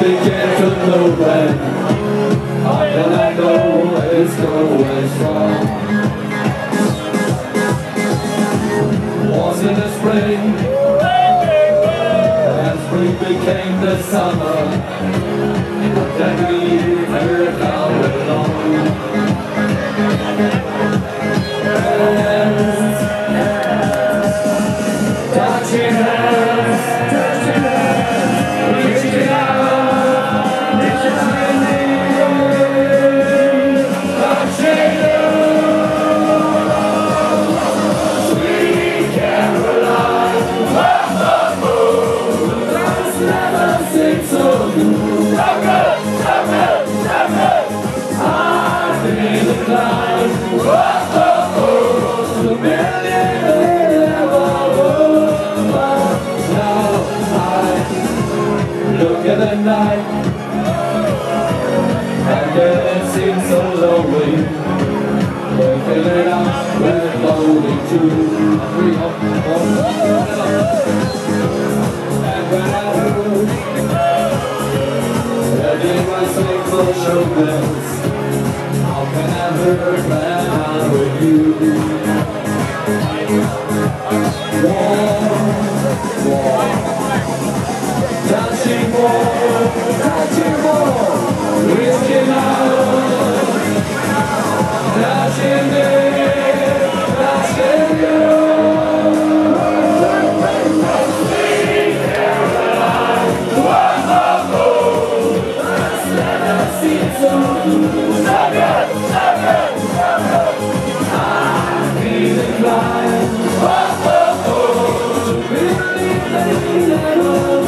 began to know when, and I know it's going strong. Was in the spring, and spring became the summer, then we heard how it long. Touching hands, reaching out, touching sweet Caroline, that's never seemed so good. I've been inclined, to look at the night, and then it seems so lonely. We're filling up, we're floating 2, 3, 4. And when I heard that it was single showgirls, how can I hurt when I'm with you? Warm, touching more, reaching out, touching me, touching you. Sweet Caroline, that's never seemed so good. I'm feeling blind, to believe that